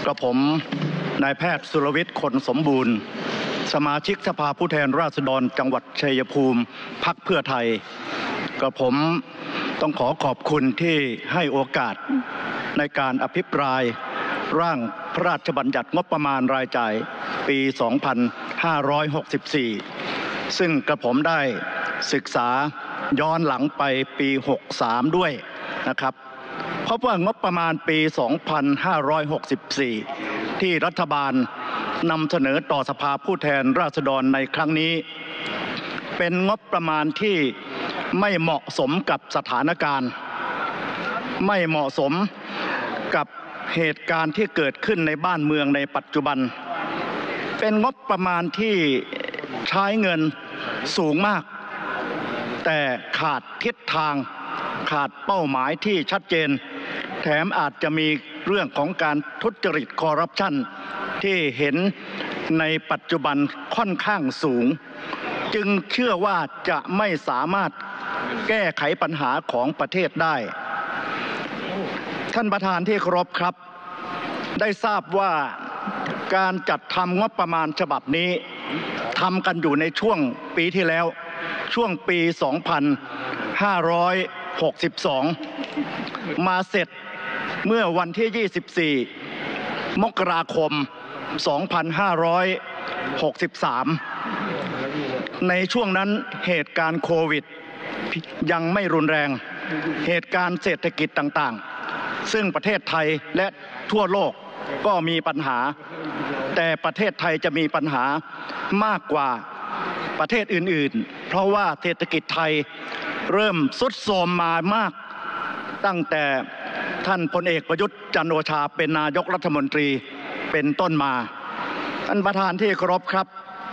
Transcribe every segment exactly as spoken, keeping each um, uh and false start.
กระผมนายแพทย์สุรวิทย์ คนสมบูรณ์สมาชิกสภาผู้แทนราษฎรจังหวัดชัยภูมิพรรคเพื่อไทยกระผมต้องขอขอบคุณที่ให้โอกาสในการอภิปรายร่างพระราชบัญญัติงบประมาณรายจ่ายปี สองพันห้าร้อยหกสิบสี่ ซึ่งกระผมได้ศึกษาย้อนหลังไปปี หกสาม ด้วยนะครับเพราะว่างบประมาณปี สองพันห้าร้อยหกสิบสี่ ที่รัฐบาลนำเสนอต่อสภาผู้แทนราษฎรในครั้งนี้เป็นงบประมาณที่ไม่เหมาะสมกับสถานการณ์ไม่เหมาะสมกับเหตุการณ์ที่เกิดขึ้นในบ้านเมืองในปัจจุบันเป็นงบประมาณที่ใช้เงินสูงมากแต่ขาดทิศทางขาดเป้าหมายที่ชัดเจนแถมอาจจะมีเรื่องของการทุจริตคอร์รัปชันที่เห็นในปัจจุบันค่อนข้างสูงจึงเชื่อว่าจะไม่สามารถแก้ไขปัญหาของประเทศได้ท่านประธานที่เคารพครับได้ทราบว่าการจัดทำงบประมาณฉบับนี้ทำกันอยู่ในช่วงปีที่แล้วช่วงปี สองพันห้าร้อยหกสิบสอง มาเสร็จเมื่อวันที่ ยี่สิบสี่ มกราคม สองพันห้าร้อยหกสิบสาม ในช่วงนั้นเหตุการณ์โควิดยังไม่รุนแรงเหตุการณ์เศรษฐกิจต่างๆซึ่งประเทศไทยและทั่วโลกก็มีปัญหาแต่ประเทศไทยจะมีปัญหามากกว่าประเทศอื่นๆเพราะว่าเศรษฐกิจไทยเริ่มทรุดโทรมมามากตั้งแต่ท่านพลเอกประยุทธ์จันทร์โอชาเป็นนายกรัฐมนตรีเป็นต้นมาท่านประธานที่เคารพครับ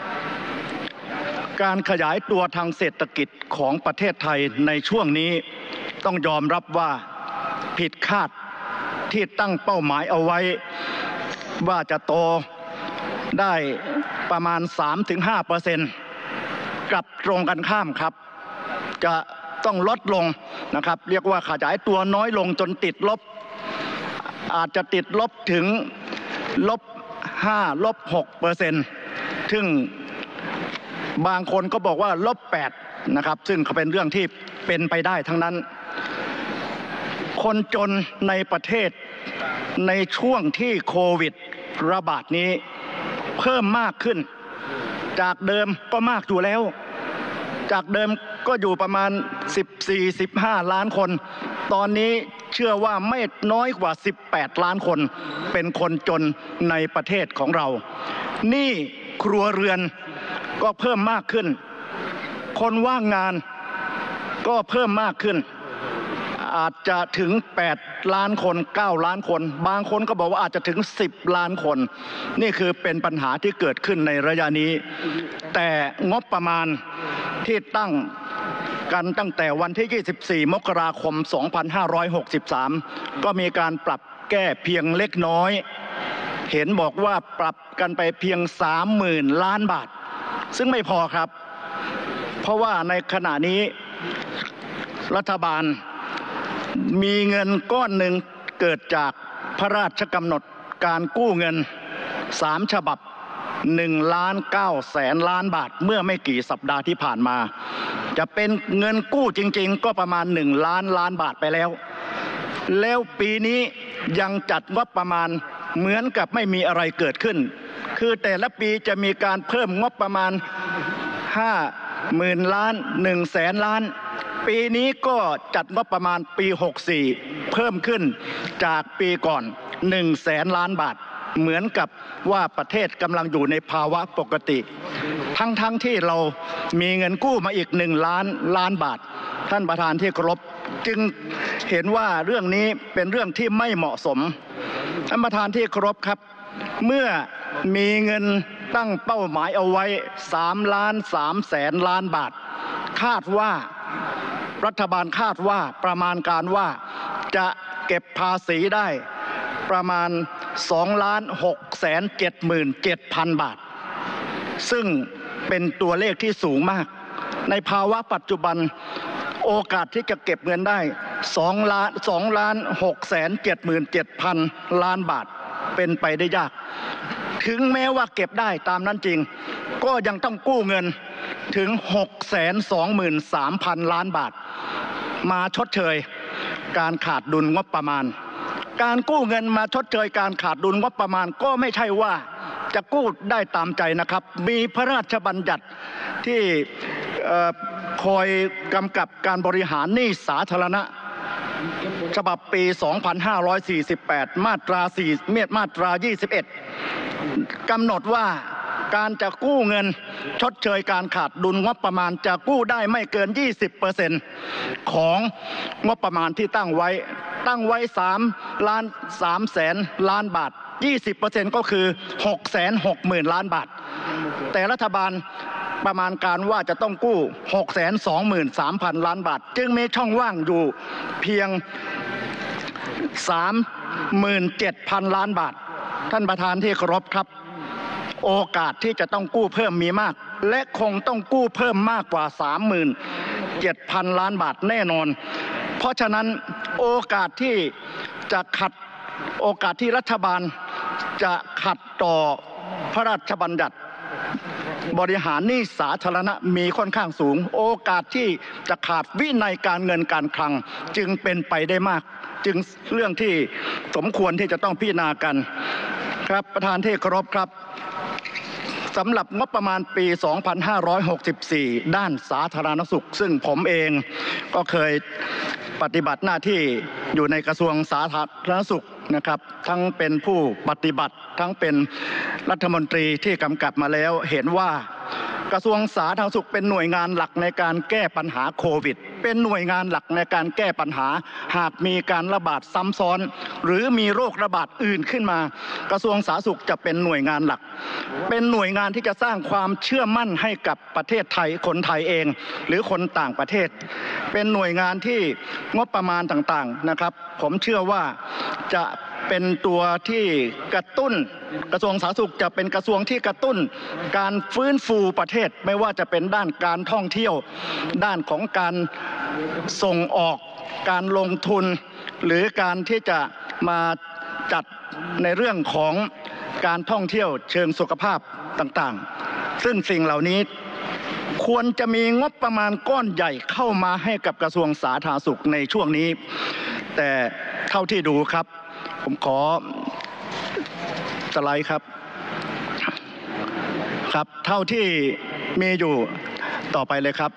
การขยายตัวทางเศรษฐกิจของประเทศไทยในช่วงนี้ต้องยอมรับว่าผิดคาดที่ตั้งเป้าหมายเอาไว้ว่าจะโตได้ประมาณ สามถึงห้าเปอร์เซ็นต์ กลับตรงกันข้ามครับจะต้องลดลงนะครับเรียกว่าขยายตัวน้อยลงจนติดลบอาจจะติดลบถึงลบห้าลบหกเปอร์เซ็นต์ซึ่งบางคนก็บอกว่าลบแปดนะครับซึ่งเขาเป็นเรื่องที่เป็นไปได้ทั้งนั้นคนจนในประเทศในช่วงที่โควิดระบาดนี้เพิ่มมากขึ้นจากเดิมก็มากอยู่แล้วจากเดิมก็อยู่ประมาณ สิบสี่ สิบห้า ล้านคนตอนนี้เชื่อว่าไม่น้อยกว่าสิบแปดล้านคนเป็นคนจนในประเทศของเราหนี้ครัวเรือนก็เพิ่มมากขึ้นคนว่างงานก็เพิ่มมากขึ้นอาจจะถึงแปดล้านคนเก้าล้านคนบางคนก็บอกว่าอาจจะถึงสิบล้านคนนี่คือเป็นปัญหาที่เกิดขึ้นในระยะนี้แต่งบประมาณที่ตั้งกันตั้งแต่วันที่ ยี่สิบสี่ มกราคม สองพันห้าร้อยหกสิบสาม ก็มีการปรับแก้เพียงเล็กน้อยเห็นบอกว่าปรับกันไปเพียง สามหมื่น ล้านบาทซึ่งไม่พอครับเพราะว่าในขณะนี้รัฐบาลมีเงินก้อนหนึ่งเกิดจากพระราชกำหนดการกู้เงินสามฉบับหนึ่งล้านเก้าแสนล้านบาทเมื่อไม่กี่สัปดาห์ที่ผ่านมาจะเป็นเงินกู้จริงๆก็ประมาณหนึ่งล้านล้านบาทไปแล้วแล้วปีนี้ยังจัดงบประมาณเหมือนกับไม่มีอะไรเกิดขึ้นคือแต่ละปีจะมีการเพิ่มงบประมาณห้าหมื่นล้านหนึ่งแสนล้านปีนี้ก็จัดงบประมาณปีหกสี่เพิ่มขึ้นจากปีก่อนหนึ่งแสนล้านบาทเหมือนกับว่าประเทศกำลังอยู่ในภาวะปกติทั้งๆ ท, ที่เรามีเงินกู้มาอีกหนึ่งล้านล้านบาทท่านประธานที่เคารพจึงเห็นว่าเรื่องนี้เป็นเรื่องที่ไม่เหมาะสมท่านประธานที่เคารพครับเมื่อมีเงินตั้งเป้าหมายเอาไว้สามล้านสามแสนล้านบาทคาดว่ารัฐบาลคาดว่าประมาณการว่าจะเก็บภาษีได้ประมาณสองล้านหกแสนเจ็ดหมื่นเจ็ดพันบาทซึ่งเป็นตัวเลขที่สูงมากในภาวะปัจจุบันโอกาสที่จะเก็บเงินได้สองล้านสองล้านหกแสนเจ็ดหมื่นเจ็ดพันล้านบาทเป็นไปได้ยากถึงแม้ว่าเก็บได้ตามนั้นจริงก็ยังต้องกู้เงินถึง หกแสนสองหมื่นสามพัน ล้านบาทมาชดเชยการขาดดุลงบประมาณการกู้เงินมาชดเชยการขาดดุลงบประมาณก็ไม่ใช่ว่าจะกู้ได้ตามใจนะครับมีพระราชบัญญัติที่คอยกำกับการบริหารหนี้สาธารณะฉบับปี สองพันห้าร้อยสี่สิบแปด มาตราสี่มาตรา ยี่สิบเอ็ด กำหนดว่าการจะกู้เงินชดเชยการขาดดุลงบประมาณจะกู้ได้ไม่เกิน ยี่สิบเปอร์เซ็นต์ ของงบประมาณที่ตั้งไว้ตั้งไว้สามล้านสามแสนล้านบาท ยี่สิบเปอร์เซ็นต์ ก็คือ หกแสนหกหมื่น ล้านบาทแต่รัฐบาลประมาณการว่าจะต้องกู้ หกแสนสองหมื่นสามพัน ล้านบาทจึงมีช่องว่างอยู่เพียง สามหมื่นเจ็ดพัน ล้านบาทท่านประธานที่เคารพครับโอกาสที่จะต้องกู้เพิ่มมีมากและคงต้องกู้เพิ่มมากกว่า สามหมื่นเจ็ดพัน ล้านบาทแน่นอนเพราะฉะนั้นโอกาสที่จะขัดโอกาสที่รัฐบาลจะขัดต่อพระราชบัญญัติบริหารหนี้สาธารณะมีค่อนข้างสูงโอกาสที่จะขาดวินัยการเงินการคลังจึงเป็นไปได้มากจึงเรื่องที่สมควรที่จะต้องพิจารณากันครับประธานที่เคารพครับสำหรับงบประมาณปี สองพันห้าร้อยหกสิบสี่ ด้านสาธารณสุขซึ่งผมเองก็เคยปฏิบัติหน้าที่อยู่ในกระทรวงสาธารณสุขนะครับทั้งเป็นผู้ปฏิบัติทั้งเป็นรัฐมนตรีที่กำกับมาแล้วเห็นว่ากระทรวงสาธารณสุขเป็นหน่วยงานหลักในการแก้ปัญหาโควิดเป็นหน่วยงานหลักในการแก้ปัญหาหากมีการระบาดซ้ำซ้อนหรือมีโรคระบาดอื่นขึ้นมากระทรวงสาธารณสุขจะเป็นหน่วยงานหลักเป็นหน่วยงานที่จะสร้างความเชื่อมั่นให้กับประเทศไทยคนไทยเองหรือคนต่างประเทศเป็นหน่วยงานที่งบประมาณต่างๆนะครับผมเชื่อว่าจะเป็นตัวที่กระตุ้นกระทรวงสาธารณสุขจะเป็นกระทรวงที่กระตุ้นการฟื้นฟูประเทศไม่ว่าจะเป็นด้านการท่องเที่ยวด้านของการส่งออกการลงทุนหรือการที่จะมาจัดในเรื่องของการท่องเที่ยวเชิงสุขภาพต่างๆซึ่งสิ่งเหล่านี้ควรจะมีงบประมาณก้อนใหญ่เข้ามาให้กับกระทรวงสาธารณสุขในช่วงนี้แต่เท่าที่ดูครับผมขอสไลด์ครับครับเท่าที่มีอยู่ต่อไปเลยครับ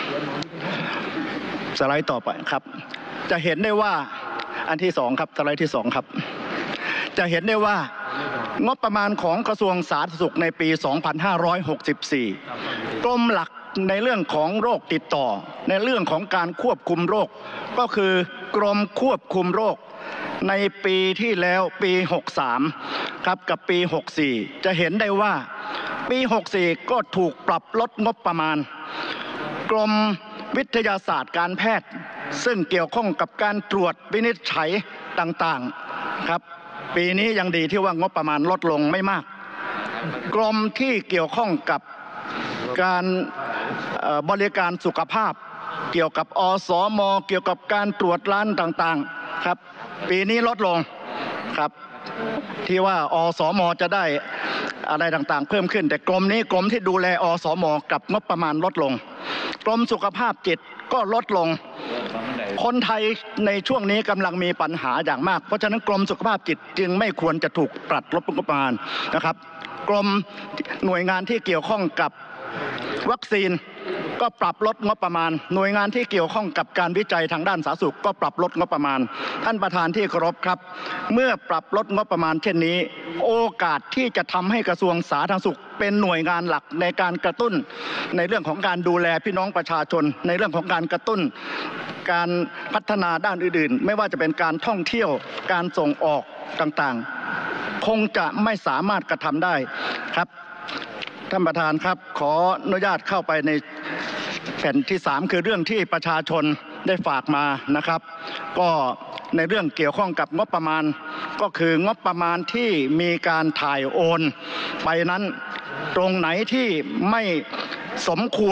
สไลด์ต่อไปครับจะเห็นได้ว่าอันที่สองครับสไลด์ที่สองครับจะเห็นได้ว่างบประมาณของกระทรวงสาธารณสุขในปี สองพันห้าร้อยหกสิบสี่ กรมหลักในเรื่องของโรคติดต่อในเรื่องของการควบคุมโรคก็คือกรมควบคุมโรคในปีที่แล้วปีหกสามครับกับปีหกสี่จะเห็นได้ว่าปีหกสี่ก็ถูกปรับลดงบประมาณกรมวิทยาศาสตร์การแพทย์ซึ่งเกี่ยวข้องกับการตรวจวินิจฉัยต่างๆครับปีนี้ยังดีที่ว่างบประมาณลดลงไม่มากกรมที่เกี่ยวข้องกับการบริการสุขภาพเกี่ยวกับอสม.เกี่ยวกับการตรวจร้านต่างๆครับปีนี้ลดลงครับที่ว่าอสม.จะได้อะไรต่างๆเพิ่มขึ้นแต่กรมนี้กรมที่ดูแลอสม.กับงบประมาณลดลงกรมสุขภาพจิตก็ลดลงคนไทยในช่วงนี้กำลังมีปัญหาอย่างมากเพราะฉะนั้นกรมสุขภาพจิตจึงไม่ควรจะถูกปรับลดงบประมาณนะครับกรมหน่วยงานที่เกี่ยวข้องกับวัคซีนก็ปรับลดงบประมาณหน่วยงานที่เกี่ยวข้องกับการวิจัยทางด้านสาธารณสุขก็ปรับลดงบประมาณท่านประธานที่เคารพครับเมื่อปรับลดงบประมาณเช่นนี้โอกาสที่จะทำให้กระทรวงสาธารณสุขเป็นหน่วยงานหลักในการกระตุ้นในเรื่องของการดูแลพี่น้องประชาชนในเรื่องของการกระตุ้นการพัฒนาด้านอื่นๆไม่ว่าจะเป็นการท่องเที่ยวการส่งออกต่างๆคงจะไม่สามารถกระทำได้ครับท่านประธานครับขออนุญาตเข้าไปในแผ่นที่สามคือเรื่องที่ประชาชนได้ฝากมานะครับก็ในเรื่องเกี่ยวข้องกับงบประมาณก็คืองบประมาณที่มีการถ่ายโอนไปนั้นตรงไหนที่ไม่สมควร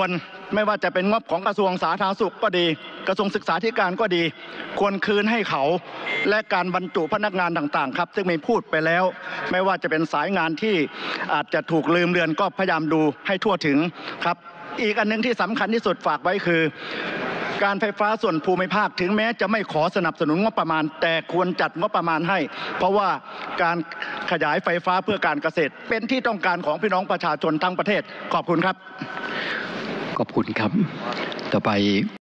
ไม่ว่าจะเป็นงบของกระทรวงสาธารณสุขก็ดีกระทรวงศึกษาธิการก็ดีควรคืนให้เขาและการบรรจุพนักงานต่างๆครับซึ่งมีพูดไปแล้วไม่ว่าจะเป็นสายงานที่อาจจะถูกลืมเลือนก็พยายามดูให้ทั่วถึงครับอีกอันนึงที่สำคัญที่สุดฝากไว้คือการไฟฟ้าส่วนภูมิภาคถึงแม้จะไม่ขอสนับสนุนงบประมาณแต่ควรจัดงบประมาณให้เพราะว่าการขยายไฟฟ้าเพื่อการเกษตรเป็นที่ต้องการของพี่น้องประชาชนทั้งประเทศขอบคุณครับขอบคุณครับต่อไป